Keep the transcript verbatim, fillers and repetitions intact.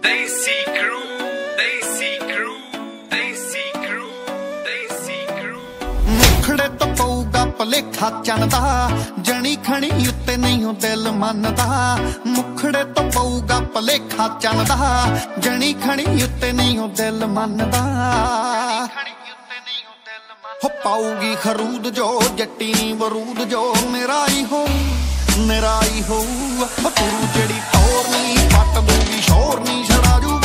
Desi Crew, Desi Crew, Desi Crew, Desi Crew। ਮੁਖੜੇ ਤੋਂ ਪਊਗਾ ਭਲੇਖਾ ਚੰਦਾ, ਜਣੀ ਖਣੀ ਉੱਤੇ ਨਹੀਂ ਉਹ ਦਿਲ ਮੰਨਦਾ। ਮੁਖੜੇ ਤੋਂ ਪਊਗਾ ਭਲੇਖਾ ਚੰਦਾ, ਜਣੀ ਖਣੀ ਉੱਤੇ ਨਹੀਂ ਉਹ ਦਿਲ ਮੰਨਦਾ। ਹੋ ਪਾਊਗੀ ਖਰੂਦ ਜੋ ਜੱਟੀ ਨੀ ਬਰੂਦ ਜੋ, ਮੇਰਾ ਹੀ ਹੋ ਮੇਰਾ ਹੀ ਹੋ। ਤੂੰ ਜਿਹੜੀ ਟੋਰ ਨੀ ਪੱਟ ਦੂਗੀ ਸ਼ੋਰ ਨੀ ਛੜਾ ਜੂ।